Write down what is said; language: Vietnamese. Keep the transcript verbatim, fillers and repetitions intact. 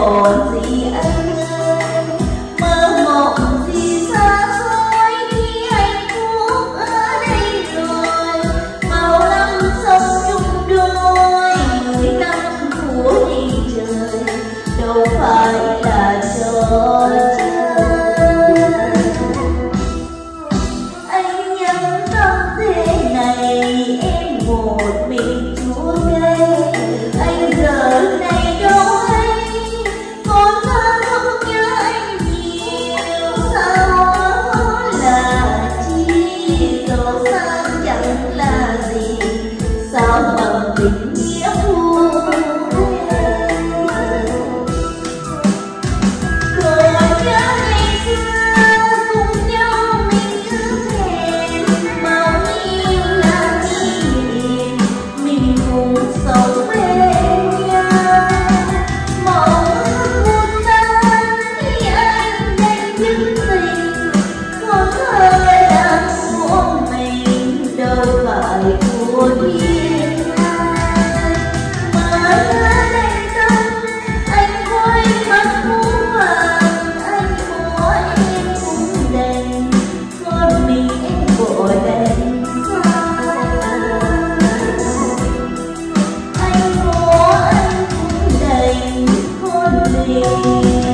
còn gì anh ơi, mơ mộng gì xa xôi khi hạnh phúc ở đây rồi. Bao năm sống chung đôi, mười năm của đi trời, đâu phải là trò chơi. Anh nhắm tâm thế này, em một mình chúa gây. Anh giờ này đâu hay, con thơ không nhớ anh nhiều. Sao là chi, giàu sang chẳng là gì, sao bằng tình nghĩa phu. Còn nhớ ngày xưa cùng nhau mình ước hẹn, bao nhiêu là kỷ niệm mình cùng sống bên nhau. Mộng ước buồn tan khi anh đánh dứt tình, con thơ là của mình đâu phải của thiên ai. Mà thơ đầy tâm anh quay mắt muôn vàng, anh bỏ em cũng đành, con mình em vội đành sao. Anh bỏ anh cũng đành, con mình